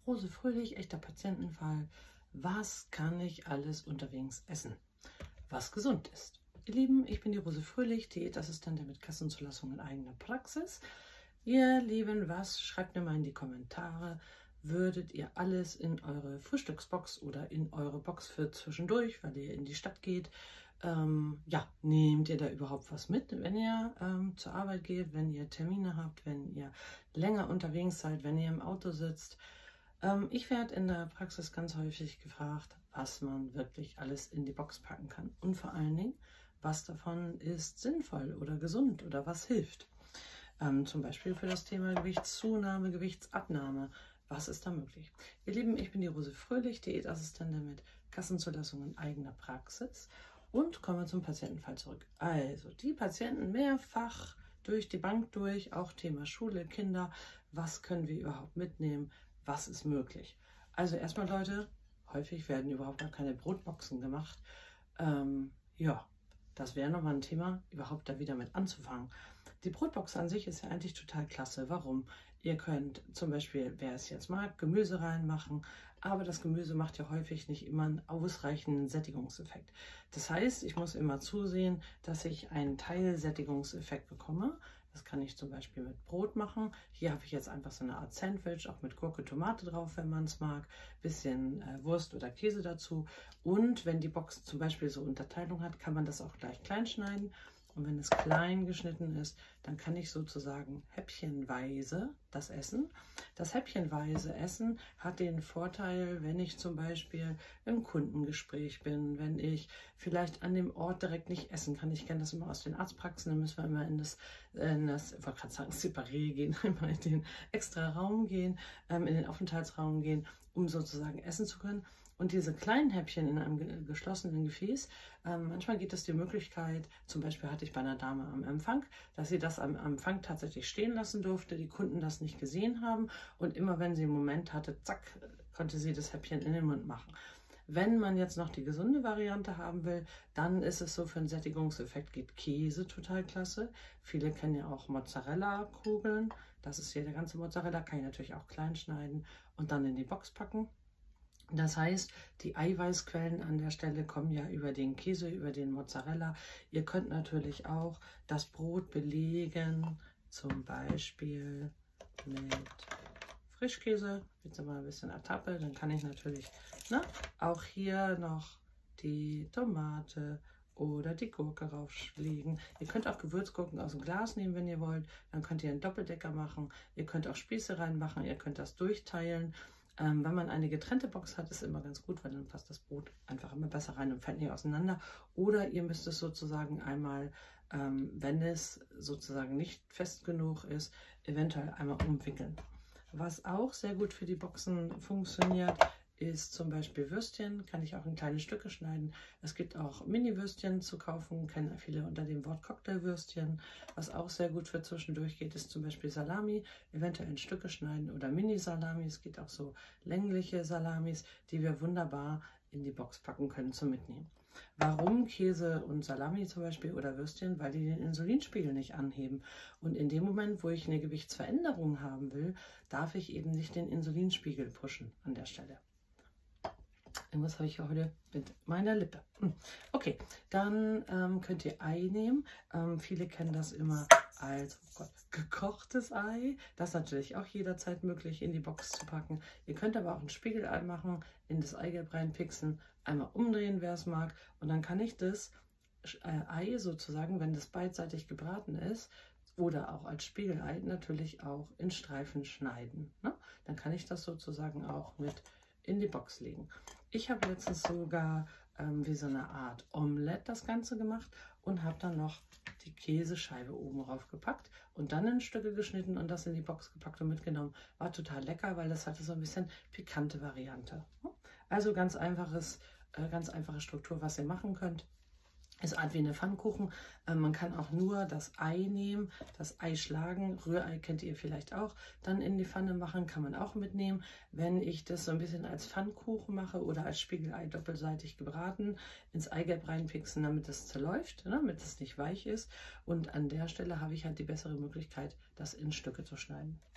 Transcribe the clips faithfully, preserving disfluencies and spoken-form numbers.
Rose Fröhlich, echter Patientenfall. Was kann ich alles unterwegs essen, was gesund ist? Ihr Lieben, ich bin die Rose Fröhlich, Diätassistentin mit Kassenzulassung in eigener Praxis. Ihr Lieben, was? Schreibt mir mal in die Kommentare. Würdet ihr alles in eure Frühstücksbox oder in eure Box für zwischendurch, weil ihr in die Stadt geht, ähm, ja, nehmt ihr da überhaupt was mit, wenn ihr ähm, zur Arbeit geht, wenn ihr Termine habt, wenn ihr länger unterwegs seid, wenn ihr im Auto sitzt? Ähm, ich werde in der Praxis ganz häufig gefragt, was man wirklich alles in die Box packen kann und vor allen Dingen, was davon ist sinnvoll oder gesund oder was hilft. Ähm, zum Beispiel für das Thema Gewichtszunahme, Gewichtsabnahme. Was ist da möglich? Ihr Lieben, ich bin die Rose Fröhlich, Diätassistentin mit Kassenzulassung in eigener Praxis und komme zum Patientenfall zurück. Also, die Patienten mehrfach durch die Bank durch, auch Thema Schule, Kinder. Was können wir überhaupt mitnehmen? Was ist möglich? Also erstmal, Leute, häufig werden überhaupt gar keine Brotboxen gemacht. Ähm, ja, das wäre nochmal ein Thema, überhaupt da wieder mit anzufangen. Die Brotbox an sich ist ja eigentlich total klasse. Warum? Ihr könnt zum Beispiel, wer es jetzt mag, Gemüse reinmachen, aber das Gemüse macht ja häufig nicht immer einen ausreichenden Sättigungseffekt. Das heißt, ich muss immer zusehen, dass ich einen Teilsättigungseffekt bekomme. Das kann ich zum Beispiel mit Brot machen. Hier habe ich jetzt einfach so eine Art Sandwich, auch mit Gurke, Tomate drauf, wenn man es mag. Bisschen äh, Wurst oder Käse dazu. Und wenn die Box zum Beispiel so Unterteilung hat, kann man das auch gleich klein schneiden. Und wenn es klein geschnitten ist, dann kann ich sozusagen häppchenweise das essen. Das häppchenweise Essen hat den Vorteil, wenn ich zum Beispiel im Kundengespräch bin, wenn ich vielleicht an dem Ort direkt nicht essen kann. Ich kenne das immer aus den Arztpraxen, dann müssen wir immer in das, in das ich wollte gerade sagen, Separé gehen, immer in den extra Raum gehen, in den Aufenthaltsraum gehen, um sozusagen essen zu können. Und diese kleinen Häppchen in einem geschlossenen Gefäß, ähm, manchmal gibt es die Möglichkeit, zum Beispiel hatte ich bei einer Dame am Empfang, dass sie das am Empfang tatsächlich stehen lassen durfte, die Kunden das nicht gesehen haben und immer wenn sie einen Moment hatte, zack, konnte sie das Häppchen in den Mund machen. Wenn man jetzt noch die gesunde Variante haben will, dann ist es so, für einen Sättigungseffekt geht Käse total klasse. Viele kennen ja auch Mozzarella-Kugeln, das ist hier der ganze Mozzarella, kann ich natürlich auch klein schneiden und dann in die Box packen. Das heißt, die Eiweißquellen an der Stelle kommen ja über den Käse, über den Mozzarella. Ihr könnt natürlich auch das Brot belegen, zum Beispiel mit Frischkäse. Jetzt mal ein bisschen Etappe, dann kann ich natürlich ne, auch hier noch die Tomate oder die Gurke rauflegen. Ihr könnt auch Gewürzgurken aus dem Glas nehmen, wenn ihr wollt. Dann könnt ihr einen Doppeldecker machen. Ihr könnt auch Spieße reinmachen. Ihr könnt das durchteilen. Ähm, wenn man eine getrennte Box hat, ist immer ganz gut, weil dann passt das Brot einfach immer besser rein und fällt nicht auseinander. Oder ihr müsst es sozusagen einmal, ähm, wenn es sozusagen nicht fest genug ist, eventuell einmal umwickeln. Was auch sehr gut für die Boxen funktioniert, ist zum Beispiel Würstchen, kann ich auch in kleine Stücke schneiden. Es gibt auch Mini-Würstchen zu kaufen, kennen viele unter dem Wort Cocktailwürstchen. Was auch sehr gut für zwischendurch geht, ist zum Beispiel Salami, eventuell in Stücke schneiden oder Mini-Salami. Es gibt auch so längliche Salamis, die wir wunderbar in die Box packen können zum Mitnehmen. Warum Käse und Salami zum Beispiel oder Würstchen? Weil die den Insulinspiegel nicht anheben. Und in dem Moment, wo ich eine Gewichtsveränderung haben will, darf ich eben nicht den Insulinspiegel pushen an der Stelle. Irgendwas habe ich heute mit meiner Lippe. Okay, dann ähm, könnt ihr Ei nehmen. Ähm, viele kennen das immer als oh Gott, gekochtes Ei. Das ist natürlich auch jederzeit möglich in die Box zu packen. Ihr könnt aber auch ein Spiegelei machen, in das Eigelb reinpixen, einmal umdrehen, wer es mag. Und dann kann ich das äh, Ei sozusagen, wenn das beidseitig gebraten ist, oder auch als Spiegelei natürlich auch in Streifen schneiden. Ne? Dann kann ich das sozusagen auch mit in die Box legen. Ich habe letztens sogar ähm, wie so eine Art Omelette das Ganze gemacht und habe dann noch die Käsescheibe oben drauf gepackt und dann in Stücke geschnitten und das in die Box gepackt und mitgenommen. War total lecker, weil das hatte so ein bisschen pikante Variante. Also ganz einfaches, äh, ganz einfache Struktur, was ihr machen könnt. Ist Art wie eine Pfannkuchen. Äh, man kann auch nur das Ei nehmen, das Ei schlagen. Rührei kennt ihr vielleicht auch. Dann in die Pfanne machen, kann man auch mitnehmen. Wenn ich das so ein bisschen als Pfannkuchen mache oder als Spiegelei doppelseitig gebraten, ins Eigelb reinpixen, damit es zerläuft, ne, damit es nicht weich ist. Und an der Stelle habe ich halt die bessere Möglichkeit, das in Stücke zu schneiden.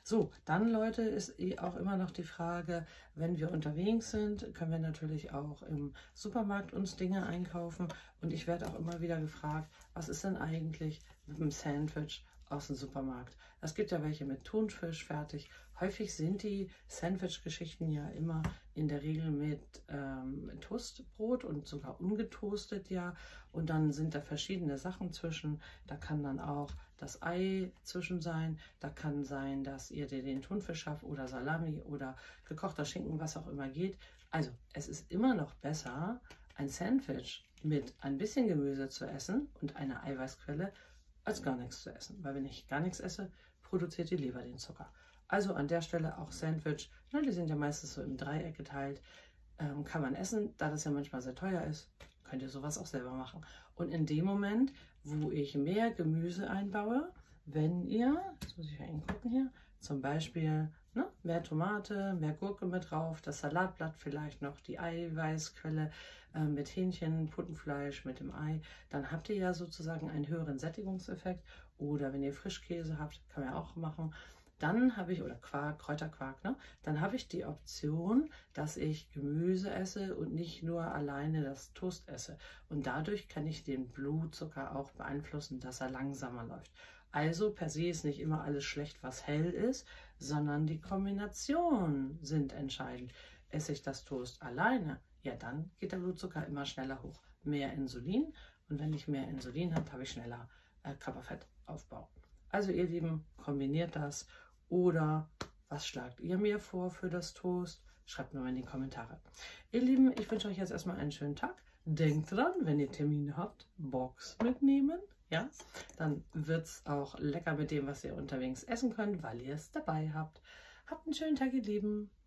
So, dann Leute, ist eh auch immer noch die Frage, wenn wir unterwegs sind, können wir natürlich auch im Supermarkt uns Dinge einkaufen. Und ich werde auch immer wieder gefragt, was ist denn eigentlich mit dem Sandwich aus dem Supermarkt? Es gibt ja welche mit Thunfisch fertig. Häufig sind die Sandwich-Geschichten ja immer in der Regel mit ähm, Toastbrot und sogar ungetoastet, ja. Und dann sind da verschiedene Sachen zwischen. Da kann dann auch das Ei zwischen sein. Da kann sein, dass ihr den Thunfisch habt oder Salami oder gekochter Schinken, was auch immer geht. Also es ist immer noch besser, ein Sandwich mit ein bisschen Gemüse zu essen und einer Eiweißquelle, als gar nichts zu essen. Weil wenn ich gar nichts esse, produziert die Leber den Zucker. Also an der Stelle auch Sandwich, ne, die sind ja meistens so im Dreieck geteilt, ähm, kann man essen. Da das ja manchmal sehr teuer ist, könnt ihr sowas auch selber machen. Und in dem Moment, wo ich mehr Gemüse einbaue, wenn ihr, jetzt muss ich mal gucken hier, zum Beispiel ne, mehr Tomate, mehr Gurke mit drauf, das Salatblatt vielleicht noch, die Eiweißquelle äh, mit Hähnchen, Putenfleisch, mit dem Ei, dann habt ihr ja sozusagen einen höheren Sättigungseffekt. Oder wenn ihr Frischkäse habt, kann man ja auch machen. Dann habe ich, oder Quark, Kräuterquark, ne? Dann habe ich die Option, dass ich Gemüse esse und nicht nur alleine das Toast esse. Und dadurch kann ich den Blutzucker auch beeinflussen, dass er langsamer läuft. Also per se ist nicht immer alles schlecht, was hell ist, sondern die Kombinationen sind entscheidend. Esse ich das Toast alleine, ja dann geht der Blutzucker immer schneller hoch. Mehr Insulin und wenn ich mehr Insulin habe, habe ich schneller äh, Körperfettaufbau. Also ihr Lieben, kombiniert das. Oder was schlagt ihr mir vor für das Toast? Schreibt mir mal in die Kommentare. Ihr Lieben, ich wünsche euch jetzt erstmal einen schönen Tag. Denkt dran, wenn ihr Termine habt, Box mitnehmen. Ja, dann wird es auch lecker mit dem, was ihr unterwegs essen könnt, weil ihr es dabei habt. Habt einen schönen Tag, ihr Lieben.